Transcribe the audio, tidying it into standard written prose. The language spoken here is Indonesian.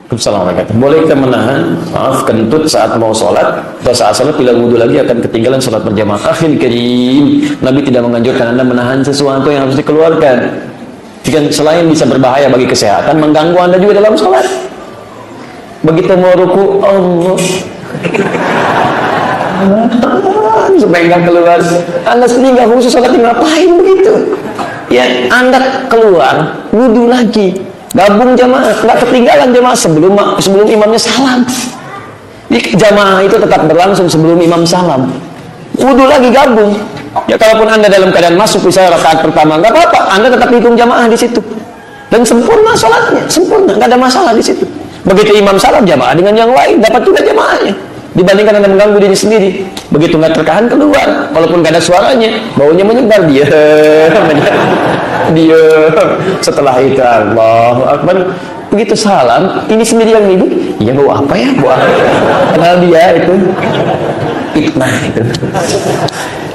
Assalamualaikum. Boleh kita menahan, maaf, kentut saat mau sholat atau saat sholat bila wudhu lagi akan ketinggalan sholat berjamaah. Akhil karim, Nabi tidak menganjurkan Anda menahan sesuatu yang harus dikeluarkan. Jika selain bisa berbahaya bagi kesehatan, mengganggu Anda juga dalam sholat. Begitu mau ruku, Allah, supaya nggak keluar. Anda sendiri nggak khusus sholat, ngapain begitu? Ya, Anda keluar, wudhu lagi. Gabung jamaah, nggak ketinggalan jamaah sebelum imamnya salam. Di jamaah itu tetap berlangsung sebelum imam salam. Wudhu lagi gabung. Ya kalaupun Anda dalam keadaan masuk misalnya rakaat pertama, nggak apa-apa, Anda tetap hitung jamaah di situ. Dan sempurna sholatnya, sempurna, nggak ada masalah di situ. Begitu imam salam, jamaah dengan yang lain dapat juga jamaahnya. Dibandingkan Anda mengganggu diri sendiri. Begitu nggak tertahan keluar, walaupun nggak ada suaranya, baunya menyebar, dia. Setelah itu Allahu Akbar, begitu salam, ini sendiri yang hidup, ya bau apa ya, bau apa? Kenal dia itu fitnah itu.